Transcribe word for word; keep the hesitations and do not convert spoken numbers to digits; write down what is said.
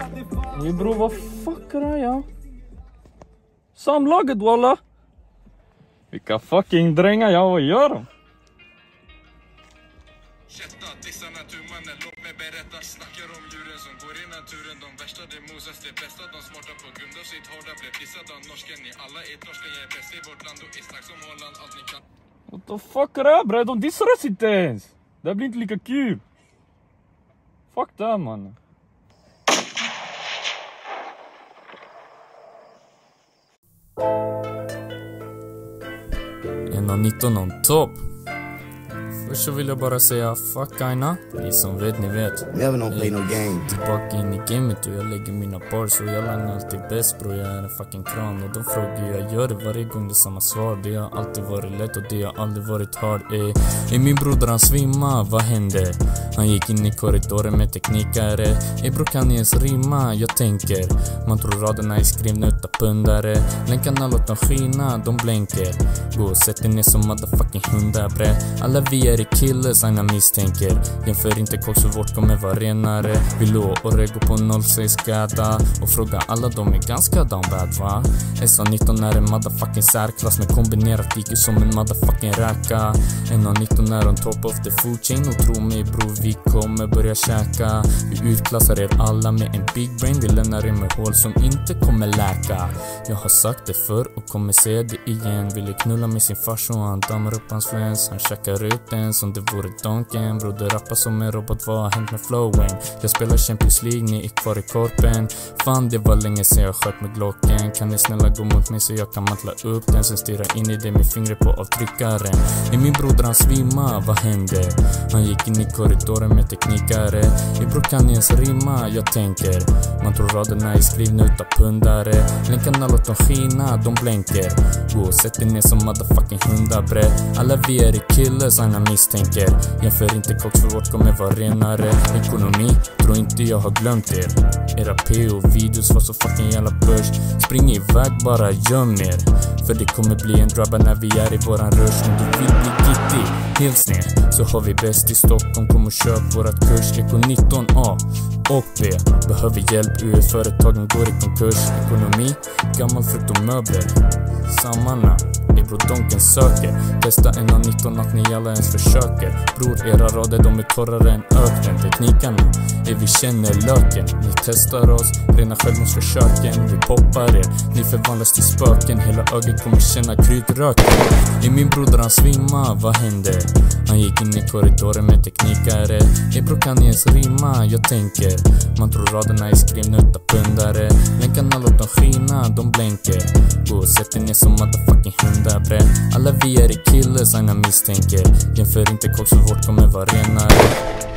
Ey bro, vad fuck är det ja? Samlaget walla. Vilka fucking drängar jag vad gör de? Kätta, dissa naturmannen, låt mig berätta. Snackar om djuren som går i naturen. De värsta, det mosas, det bästa. De smarta på grund av sitt hårda blev dissade av norsken. Ni alla är torsken, jag är bäst i vårt land och är stark som Holland. Allt ni kan. What the fuck är det bre? De dissar oss inte ens. Det blir inte lika kul. Fuck det man. En av nitton on topp. Först så vill jag bara säga fuck aina. Ni som vet, ni vet. Never don't play no game. Tillbaka in i gamet och jag lägger mina bars och jag langar alltid bäst bro. Jag är en fucking kran och de frågar jag gör det varje gång det är samma svar. Det har alltid varit lätt och det har aldrig varit hard. Ey, ey min broder han svimma, vad hände? Han gick in i korridoren med teknikare. Ey bro kan ni ens rimma? Jag tänker man tror raderna är skrivna utan pundare. Länkarna låt dem skina, de blänker. Gå och sätt dig ner som motherfucking hundar bre. Alla vi är i killers, aina misstänker. Jämför inte koks för vårt kommer vara renare. Vi lå och rego på noll sex gada. Och fråga alla de är ganska down bad va? S A nitton är en motherfucking särklass med kombinerat I Q som en motherfucking räka. N A nitton är on top of the food chain. Och tro mig bro, vi kommer börja käka. Vi utklassar er alla med en big brain. Vi lämnar er med hål som inte kommer läka. Jag har sagt det förr och kommer säga det igen. Ville knulla med sin farsa och han dammar upp hans fläns. Han checkar ut den som det vore donken. Bro, det rappar som en robot, vad har hänt med flowen? Jag spelar Champions League, ni är kvar i korpen. Fan, det var länge sedan jag sköt med glocken. Kan ni snälla gå mot mig så jag kan mantla upp den? Sen styra in i det med fingret på avtryckaren. Är min broder han svimma, vad hände? Han gick in i korridoren med teknikare. I bro kan ni ens rimma, jag tänker man tror raderna är skrivna utan pundare. Länkarna låt dem skina, de blänker. Gå och sätt dig ner som motherfucking hundar bre. Alla vi är i killers, aina misstänker. Jämför inte koks för vårt kommer vara renare. Ekonomi, tror inte jag har glömt er. Era P O-videos var så fucking jävla börs. Spring iväg, bara göm er. För det kommer bli en drabba när vi är i våran rush. Om du vill bli gittig, helt ner. Så har vi bäst i Stockholm, kom och köp vårat kurs. Eko nitton A och B. Behöver hjälp, U F-företagen går i konkurs. Ekonomi, gammal frukt och möbler. Sammanna, är bro donken söker. Testa en av nitton att ni alla ens försöker. Bror, era rader de är torrare än öknen. Teknikerna, är vi känner löken. Ni testar oss, rena självmordsförsöken. Vi poppar er, ni förvandlas till spöken. Hela ögat kommer känna kryddröken. Är min broder han svimma, vad hände? Han gick in i korridoren med teknikare. Ey bro kan ni ens rimma, jag tänker man tror raderna är skrivna utan pundare. Länkarna låt dem skina, de blänker. Gå och sätt dig ner som motherfucking hundar bre. Alla vi är i killers, aina misstänker. Jämför inte koks för vårt kommer vara renare.